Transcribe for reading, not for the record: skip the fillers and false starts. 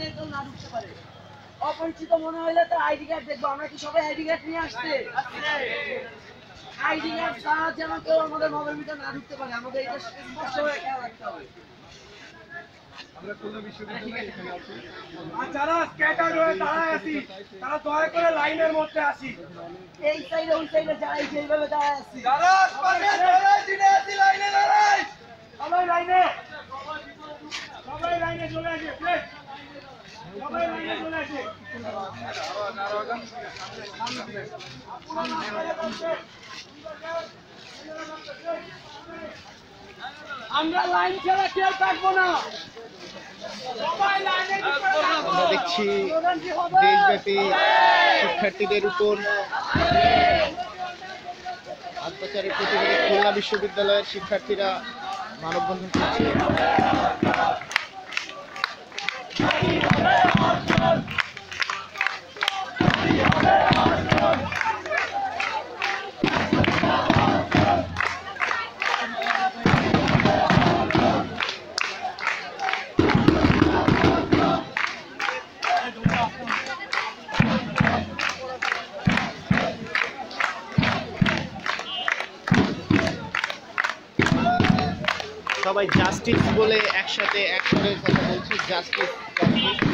বাইরে কেউ না ঢুকতে পারে। অপরিচিত মনে হইলে তো আইডি কার্ড দেখবো। আমরা কি সবাই আইডি কার্ড নিয়ে আসছে? আইডি কার্ড ছাড়া যেন কেউ আমাদের নগর ভিতরে না ঢুকতে পারে, আমাদের এটা স্পষ্ট হয়ে খেয়াল রাখতে হবে। আমরা খুলনা বিশ্ববিদ্যালয়ে এখানে আছি। আর যারা স্ক্যাটার হয়ে দাঁড়ায় আছি তারা দয়া করে লাইনের মধ্যে আসি। এই সাইডে ওই সাইডে যাই যেভাবে দাঁড়ায় আছি, যারা আশপাশে দাঁড়ায় দিনে আছি লাইনে দাঁড়াই। সবাই লাইনে চলে আসে। প্লিজ সবাই লাইনে চলে আসে। আমরা লাইন ছাড়া কেউ থাকবো না। আমরা দেখছি দেশব্যাপী শিক্ষার্থীদের উপর অত্যাচারের প্রতিবাদে খুলনা বিশ্ববিদ্যালয়ের শিক্ষার্থীরা মানববন্ধন করছে। সবাই জাস্টিস বলে একসাথে এক করে কথা বলছি, জাস্টিস জাস্টিস।